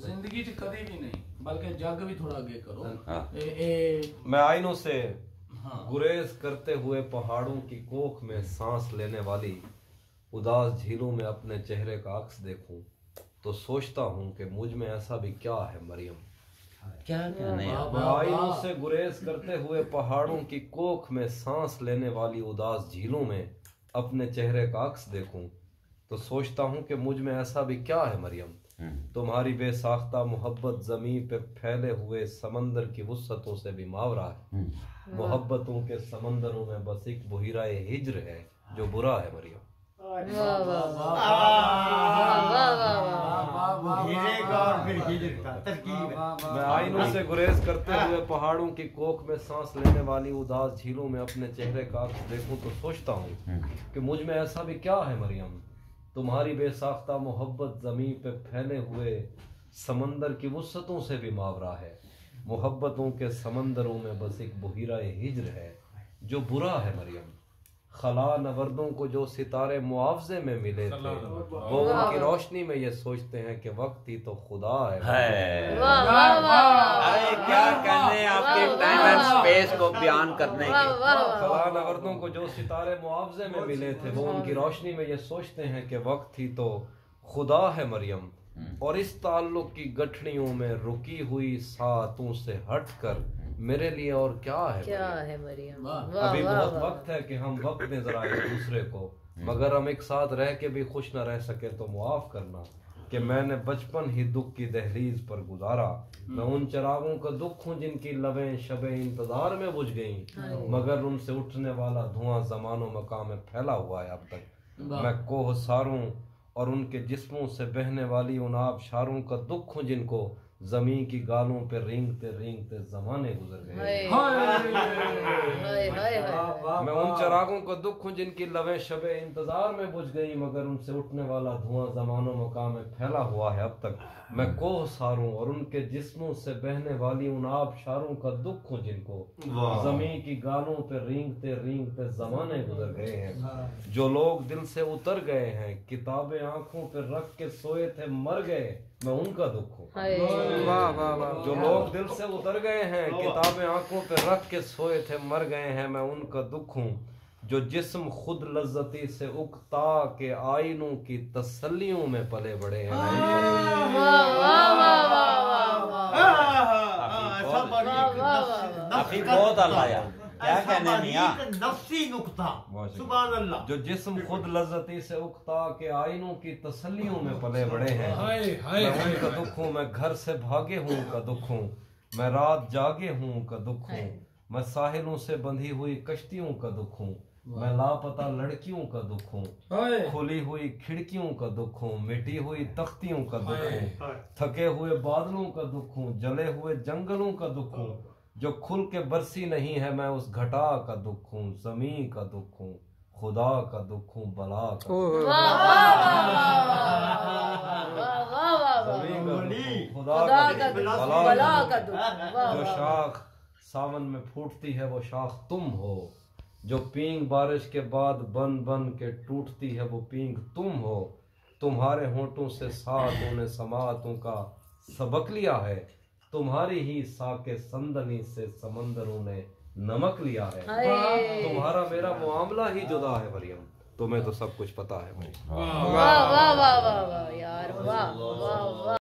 जिंदगी च कभी भी नहीं, बल्कि जग भी थोड़ा आगे करो। मैं आईनों से हाँ। गुरेज करते हुए पहाड़ों की कोख में सांस लेने वाली उदास झीलों में अपने चेहरे का अक्स देखूं तो सोचता हूं कि मुझ में ऐसा भी क्या है मरियम। क्या कहने यार। मैं आईनों से गुरेज करते हुए पहाड़ों की कोख में सांस लेने वाली उदास झीलों में अपने चेहरे का अक्स देखूं तो सोचता हूं कि मुझ में ऐसा भी क्या है मरियम। तुम्हारी बेसाख्ता मोहब्बत जमीन पे फैले हुए समंदर की वुसअतों से भी मावरा है। मोहब्बतों के समंदरों में बस एक बुहिराए हिज्र है जो बुरा है मरियम। मैं आईनों से गुरेज करते हुए पहाड़ों की कोख में सांस लेने वाली उदास झीलों में अपने चेहरे का अक्स देखूं तो सोचता हूँ कि मुझ में ऐसा भी क्या है मरियम। तुम्हारी बेसाख्ता मोहब्बत जमीन पे फैले हुए समंदर की वुसअतों से भी मावरा है। मोहब्बतों के समंदरों में बस एक बुहिराए हिज्र है जो बुरा है मरियम। खला नवर्दों को जो सितारे मुआवजे में मिले थे वो उनकी रोशनी में ये सोचते हैं कि वक्त ही तो खुदा है। अरे क्या कहने आपके टाइम एंड स्पेस को बयान करने के। खला नवर्दों को जो सितारे मुआवजे में मिले थे वो उनकी रोशनी में ये सोचते हैं कि वक्त ही तो खुदा है मरियम। और इस ताल्लुक की गठड़ियों में रुकी हुई सातों से हटकर मेरे लिए और क्या है मरियम। अभी बहुत वक्त है कि हम वक्त दें जरा एक दूसरे को, मगर हम एक साथ रह के भी खुश न रह सके तो मुआफ करना कि मैंने बचपन ही दुख की दहलीज पर गुजारा। मैं उन चरागों का दुख हूँ जिनकी लबें शबे इंतजार में बुझ गईं, मगर उनसे उठने वाला धुआं जमानो मकाम में फैला हुआ है अब तक। मैं कोह सारों और उनके जिस्मों से बहने वाली उन आबशारों का दुख हूँ जिनको जमीन की गालों पे रेंगते रेंगते जमाने गुजर गए। मैं उन चरागों का दुख हूँ जिनकी लवें शबे इंतजार में बुझ गई, मगर उनसे उठने वाला धुआं जमानो मकाम में फैला हुआ है अब तक। मैं कोह सारों और उनके जिस्मों से बहने वाली उन आबशारों का दुख हूँ जिनको जमीन की गालों पे रेंगते रेंगते जमाने गुजर गए हैं। जो लोग दिल से उतर गए हैं, किताबें आंखों पे रख के सोए थे मर गए, मैं उनका दुख हूँ। जो लोग दिल से उतर गए हैं, किताबें आंखों पे रख के सोए थे मर गए हैं, मैं उनका दुख हूँ। जो जिस्म खुद लज्जती से उकता के आईनों की तसल्लियों में पले बड़े हैं। बहुत अल्लाह क्या कहने मियां। नफ्सी नुक्ता सुभान अल्लाह। जो जिस्म खुद लज्जती से उकता के आईनों की तसल्लियों में पले बड़े हैं, मैं उनका दुख हूँ। मैं घर से भागे हूँ का दुख हूँ, मैं रात जागे हूँ का दुख हूँ। मैं साहिलों से बंधी हुई कश्तियों का दुख हूँ, मैं लापता लड़कियों का दुख हूँ। खुली हुई खिड़कियों का दुख हूँ, मिटी हुई तख्तियों का दुख हूँ। थके हुए बादलों का दुख हूँ, जले हुए जंगलों का दुख हूँ। जो खुल के बरसी नहीं है मैं उस घटा का दुख हूँ। जमीन का दुख हूँ, खुदा का दुख हूँ, बला का बला का दुख। जो शाख सावन में फूटती है वो शाख तुम हो, जो पींग बारिश के बाद बन बन के टूटती है वो पींग तुम हो। तुम्हारे होंठों से सातों ने समातों का सबक लिया है, तुम्हारी ही साके संदनी से समंदरों ने नमक लिया है। तुम्हारा मेरा मामला ही जुदा है मरियम, तुम्हें तो सब कुछ पता है। वाह वाह वाह वाह वाह यार, वाह वाह वाह।